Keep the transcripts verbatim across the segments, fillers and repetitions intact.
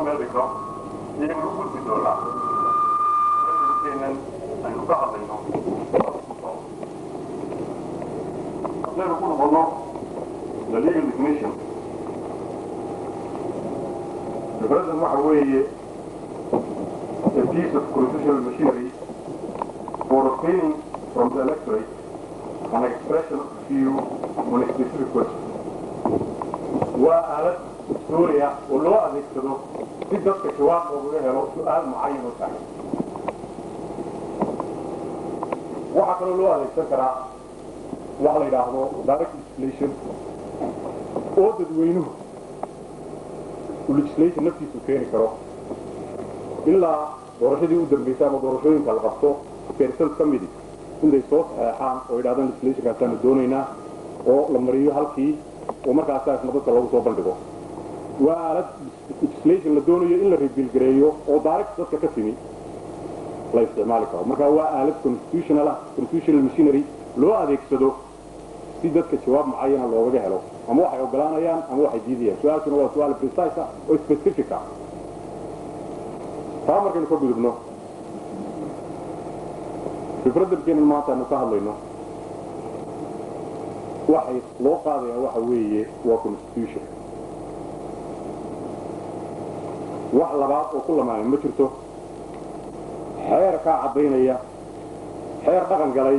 meel dhigto iyagana u gudbi doonaa keenan aynu ka hadlayno haddaynu ku noqono the legal definition the president waxa weeye a piece of constitutional machinery for obtaining from the electorate an expression of view on a specific question. وآلة سوريا ولو أذكره في ضبط شواط وغيره سؤال معين وسهل. وحكى له أذكره وحلا يلاحظه direct legislation ordered وينه legislation نفسه سكيني كره إلا دورشدي ودم بيسام ودورشين كالقصو بيرسل كميدي inday soo saxaan oo yiraahdaan legislation kaasaan doonayna oo la mariyo halkii oo markaas ay madadka lagu soo bandhigo waa aalad legislation la doonayo in la repeal gareeyo oo direct dadka ka timi la isticmaali karo marka waa aalad constitutional constitutional machinery loo adeegsado si dadka jawaab macayana looga helo ama waxay ogolaanayaan ama waxay diidayaan su'aashuna waa su'aal precise oo specific ah taa markaynu ka gudubno fikradda keen maanta aanu ka hadlayno waxay loo qaadayaa waxa weeye waa constitution wax labaad oo ku lamaanay ma jirto xeer ka cadeynaya xeer dhaqan galay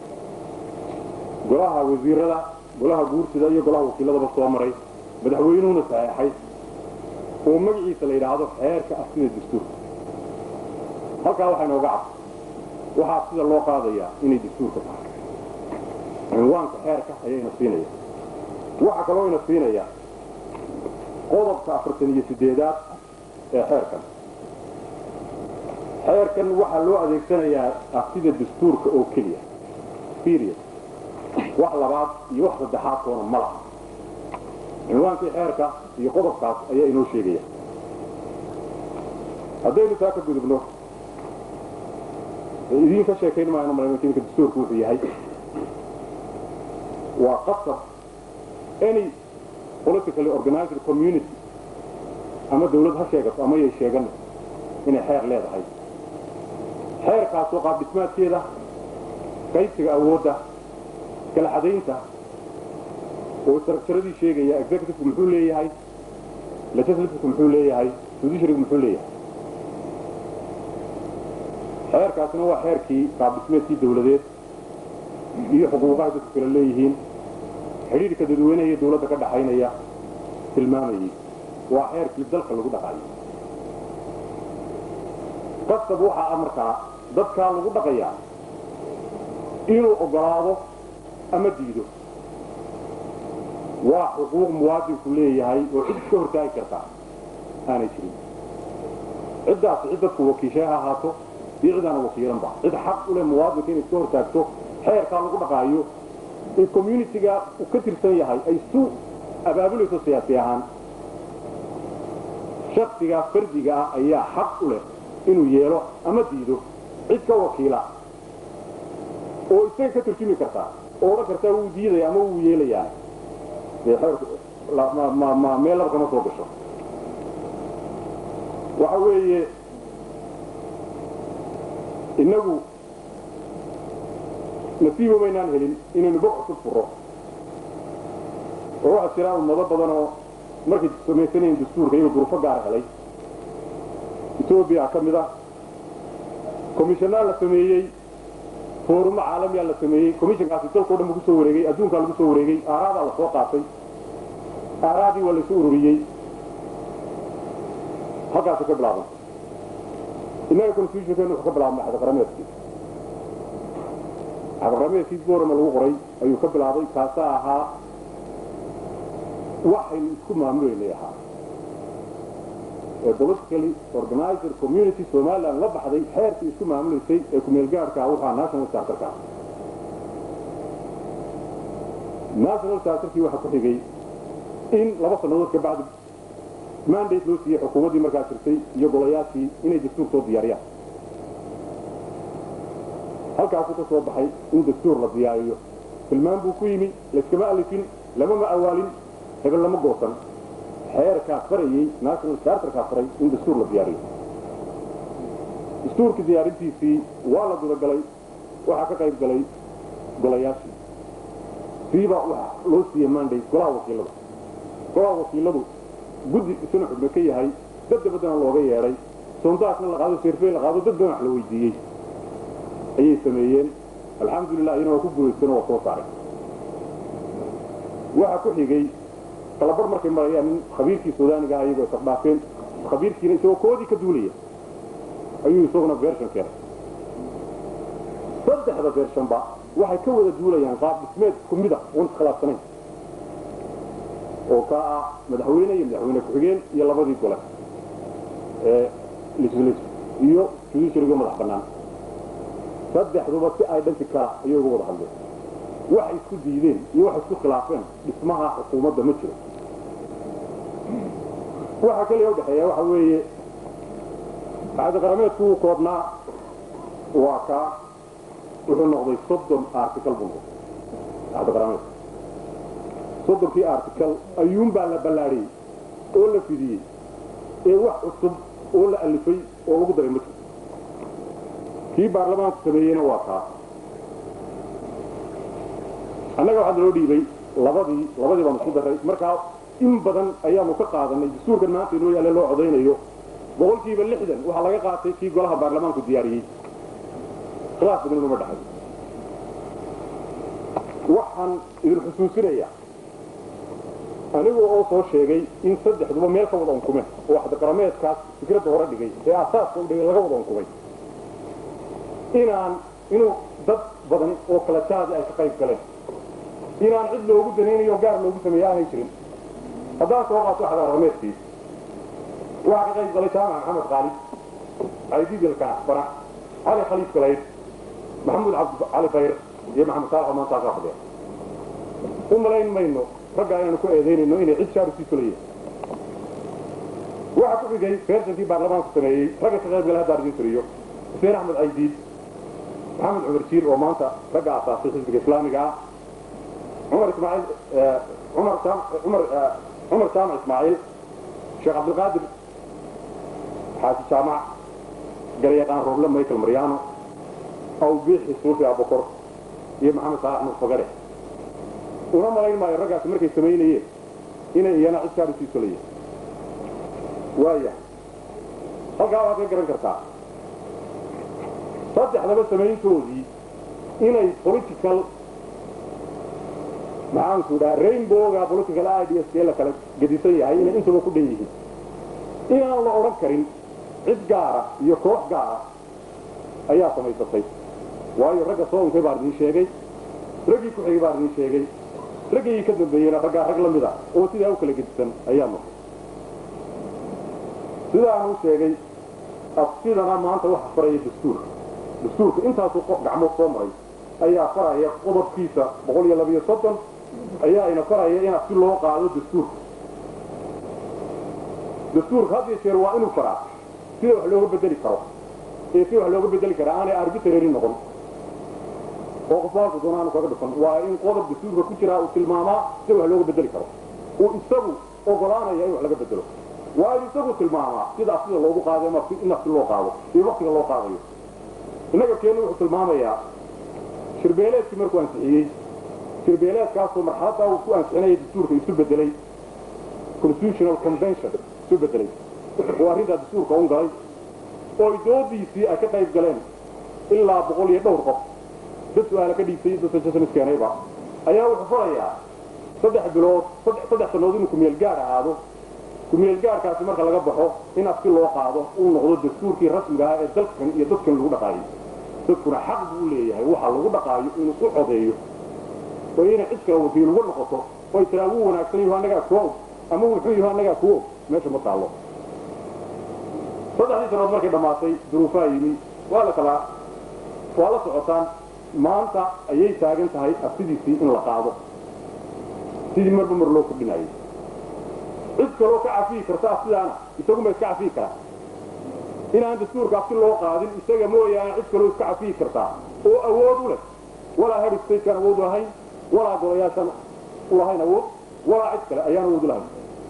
golaha wasiirada golaha guurtida iyo golaha wakiilada soo maray madaxweynuhuna saxeexay oo magaciisa la yiraahdo xeerka afsida dastuurka halka waxa inooga cad waxaa sida loo qaadayaa inay dastuurka tahay cinwaanka xeerka ayayna siinaya waxa kaloo ina siinaya qodobka afartan iyo sideedaad ee xeerkan xeerkan waxaa loo adeegsanayaa afsida dastuurka oo keliya period wax labaad iyo wax saddexaad toona ma laha cinwaankii xeerka iyo qodobkaas ayaa inoo sheegaya haddaynu taa ka gudubno idin ka sheekayn maayno maraykanka dastuurku wuxuu yahay waa qasab any politically organized community ama dawlad ha sheegato ama ay sheegan inay xeer leedahay xeerkaas oo qaab dhismaadkeeda qaybsiga awoodda kala xadaynta oo sarkaradii sheegaya executive muxuu leeyahay legislative muxuu leeyahay judiciary muxuu leeyahay xeerkaasna waa xeerkii qaab dhismeedkii dawladeed iyo xuquuqaha dadku kala leeyihiin xiriirka dadweynaha iyo dawladda ka dhaxaynaya tilmaamayay waa xeerkii dalka lagu dhaqayo qasab waxa markaa dadka lagu dhaqayaa inuu ogolaado ama diido waa xuquuq muwaadinku leeyahay oo cid ka hortaagi karta aanay jirin ciddaas cid dadku wakiishaha ahaato بيعدنا وكيلان با cid xaq u leh muwaadinka inay soo taagto xeerka lagu dhaqaayo in community-ga uu ka tirsan yahay ay suu abaabulayso siyaasi ahaan shakhsiga fardiga ayaa xaq u leh inuu yeelo ama diido cid ka wakiila oo isaga ka turjumi karta oo la karta uu diiday ama uu yeelayaa ee xeerku ma ma ma meel la kama soo gasho waxa weeye inagu nasiibo baynaan helin inaynu bog cusub furo oo waxa jira ummado badan oo markay samaysanayeen dastuurka iyo duruufo gaar helay Ethiopia ka mid ah komishanada la sameeyay fooruma caalami ah la sameeyay komishankaasi dalka oo dhan ku soo wareegay adduunka lagu soo wareegay aaraada la soo qaatay aaraadii wala soo ururiyay halkaas ka bilaabay inaga constitution ka bilaabmay xad qarameedkii xad qarameedkii goorma lagu qoray ayuu ka bilaabay kaasa ahaa waxay isku maamuleeyahay ee politically organized community Somaliland la baxday xeerkii isku maamuleysay ee ku meel gaarka ah waxa national charter-ka national charter-kii waxa ku xigay in laba sanadood ka bacdi mandate loo siiyay xukuumaddii markaa jirtay iyo golayaashii inay dastuur soo diyaariyaan halkaas uu ka soo baxay in dastuur la diyaariyo filmaan buu ku yimi la iskama alifin lama ma awaalin hebel lama goosan xeerka farayay national charter-ka faray in dastuur la diyaariyo dastuurka diyaarintiisii waa la gudagalay waxaa ka qayb galay golayaashii siiba waxa loo siiyey mandate golaha wakiilada golaha wakiiladu guddi isna xubno ka yahay dad badan looga yeeray sondaasna la qaado sirfay la qaado dad badan wax la weydiiyey ayay sameeyeen alxamdulillah inuu ku guuleystay oo soo saaray waxa ku xigay talabar markay marayaan khabiirkii Suudaaniga ayagoo sabbaafeen khabiirkiina isoo koodi ka duulaya ayuu isaguna version keenay saddexda version ba waxay ka wada duulayaan qaab dhismeed kumida oo khilaafsanay oo ka ah madaxweyne iyo madaxweyne ku xigeen iyo labadii gole ee legislative iyo judiciary madax banaan saddexduba si ay dhanti kala ayuu uga wada hadleen waxay isku diideen iyo waxay isku khilaafeen dhismaha xukuumadda ma jiro waxa kale oo dhaxeeya waxa weeye عاد قرامات كو كورنا واكا wuxuu noqday soddon article buu عاد قرامات soddon في article ayuun baa la balaariyay oo la fidiyay ee wax cusub oo la alifay oo lagu daray ma kii baarlamaanka sameeyayna waa taa anaga waxa loo dhiibay labadii labadii baan isku daray marka in badan ayaanu ka qaadanay dastuurkan maanta inuu yaalo loo codeynayo boqolkiiba lixdan waxa laga qaatay kii golaha baarlamaanku diyaariyay khilaaf badan uma dhaxay waxaan idin xusuusinaya anigu oo soo sheegay in saddexduba meel ka wada unkumay oo waxda qarameedkaas fikradda hore dhigay ee asaaska u dhigay laga wada unkumay inaan inuu dad badan oo kala taadi ay ka qayb galeen inaan cid loogu daneynayo gaar loogu sameeyo aanay jirin haddaan soo qaato waxda qarameedkii واحد غير قال جامع محمد غالي عيدي الكعب فرح علي خليل كلايد محمود عبد علي خير يا محمد صالح وما صار خديه ثم لين ما انه رجع انه كو ايدين انه اني عيد شهر في كليه واحد في جاي فيرسن في برلمان السنوي رجع شغال قال هذا رجل تريو سير احمد عيدي محمد عمر شير ومانتا رجع اساس الحزب الاسلامي قال عمر اسماعيل عمر سام عمر عمر سام اسماعيل شيخ عبد القادر حاجي جامع قريقان روبلا مايكل مريانو او بيحي صوفي ابو بكر يا محمد صالح مصفقره ونما لين ما يرجع مركي سمينيه ان يانا عسكر في سوليه وايا halka waad ka garan kartaa saddexdaba sameeytoodii inay political معان سودا رينبوغا political ideas kala kala gadisan yahay in inta ku dheeyay in aan la oran karin cid gaara iyo koox gaara ayaa samaysatay waayo raga soonkay baardin sheegay ragii ku xigay baardin sheegay ragii ka dambeeyay raga rag lamida oo sidaa u kala gadisan ayaa noqday sidaa uu sheegay afsidana maanta wax faray dastuur dastuurka intaas uu gacmo soo maray ayaa faraya qodobkiisa boqol iyo laba iyo soddon ayaa ina faraya in si loo qaado dastuur dastuur hadii jeer waa inuu faraa sida wax looga bedeli karo ee si wax looga bedeli karo aanay arbitrary noqon oo qofku doonaan kaga dhufan waa in qodob dastuurka ku jira uu tilmaamaa sida wax looga bedeli karo oo isagu ogolaanaya in wax laga bedelo waa in isagu tilmaamaa sida sida loogu qaado ama in si loo qaado iyo waqtiga loo qaadayo inaga keenu wuxuu tilmaamayaa shirbeeleedkii markuu ansixiyey shirbeeleedkaasoo marxaladda uu ku ansixinayay dastuurka isu bedelay constitutional convention isu bedelay oo arrinta dastuurka un galay oo doodiisii ay ka qayb galeen ilaa boqol iyo dhowr qof dad su'aala ka dhiibtay dadka jasanis keenayba ayaa wuxuu farayaa saddex bilood saddex sanood inuu kumeel gaar ahaado kumeel gaarkaasi marka laga baxo in afki loo qaado uu noqdo dastuurkii rasmiga ah ee dalkan iyo dadkan lagu dhaqaayay dadkuna xaq buu leeyahay waxa lagu dhaqaayo inuu u codeeyo oo inay cid kale wakiil ugu noqoto oo tiraagu wanaagsan yahay anaga koow ama wuxuu yahay anaga koow meesha ma taalo saddexdii sanood markay dhamaatay duruufaha yimi waa la kala waa la socotaan maanta ayay taagan tahay afsidiisii in la qaado sidii marba mar loo kordhinayay cid kaloo ka cafii karta sidaana isagu ma iska cafii karaa inaan dastuurka afti loo qaadin isaga mooyaane cid kaloo iska cafii kartaa oo awood u leh walaa head state kan awood lahayn walaa golayaashan u lahayn awood walaa cid kale ayaan awood lahayn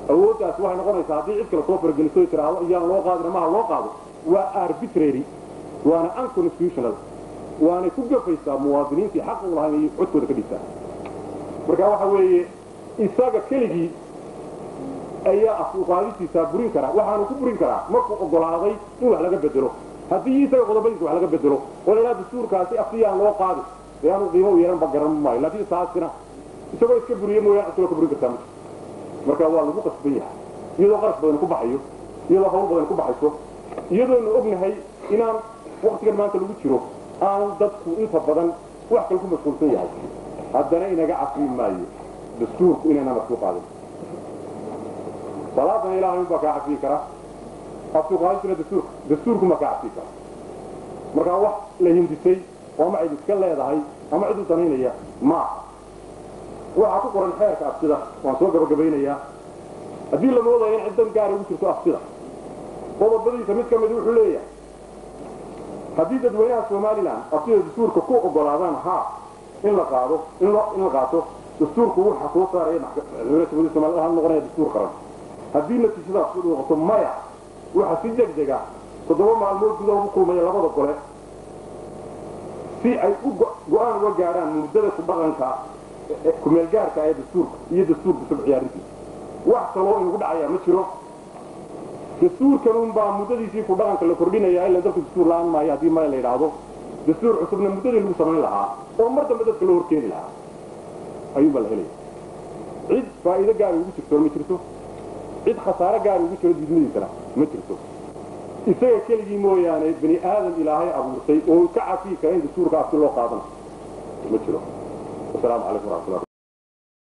awooddaas waxay noqonaysaa haddii cid kale soo fargeliso tiraahdo iyaan loo qaadin ama ha loo qaado waa arbitrary waana unconstitutional waana ku gafaysaa muwaadiniintii xaq u lahayn inay codkooda ka dhigtaan marka waxa weeye isaga keligii ayaa afqaadistiisa burin kara waxaanu ku burin karaa markuu ogolaaday in wax laga bedelo haddii isaga qodobadiisa wax laga bedelo oo ilaa dastuurkaasi afiyaan loo qaado yaanu qiimo u yeelan bagaran maayo laakiin taasina isagoo iska buriye mooyaan isagoo ka burin kartaa marka waa lagu qasban yahay iyadoo qarash badan ku baxayo iyadoo hawl badan ku baxayso iyadoonu ognahay inaan waqtigan maanta lagu jiro aan dadku inta badan wax kale ku mashquulsan yahay haddana inaga cafin maayo dastuurku inayna masku qaadin salaadana ilaahay baa ka cafin kara afku qaadina dastuurku dastuurku ma ka cafin kara marka wax la hindisay oo ma cid iska leedahay ama cid u tanaynaya ma waxa ku qoran xeerka afsida waan soo gabagabaynayaa haddii la moodayo in cidan gaar ugu jirto afsida qodobadiisa mid ka mid wuxuu leeyahay haddii dadweynaha Soomaaliland afsida dastuurka ku ogolaadaan ha in la qaado in la in la qaato dastuurku waxa soo saaray maxkamadda Soomaaliland noqonaya dastuur qaran haddii natiijada afsida noqoto maya waxa si degdeg ah toddoba maalmood gudahood ku kulmaya labada gole si ay u go'aan uga gaaraan muddada ku dhaqanka ku meel gaarka ay dastuurka iyo dastuurka soo ciyaarintiisa wax kaloo inuu dhacaya ma jiro dastuurkan un baa muddadiisii ku dhaqanka la kordhinaya ilaa dadku dastuur la'aan maayo haddii ma la yiraahdo dastuur cusubna muddadii lagu samayn lahaa oo mar dambe dadka loo horkeeni lahaa ayuu bal helay cid faa'iido gaar ugu jirto ma jirto cid khasaare gaar ugu jiro diidmadiisana ma jirto isaga keligii mooyaane bani aadam ilaahay abuurtay oo ka cafi kara in dastuurka afti loo qaadana ma jiro السلام عليكم ورحمة الله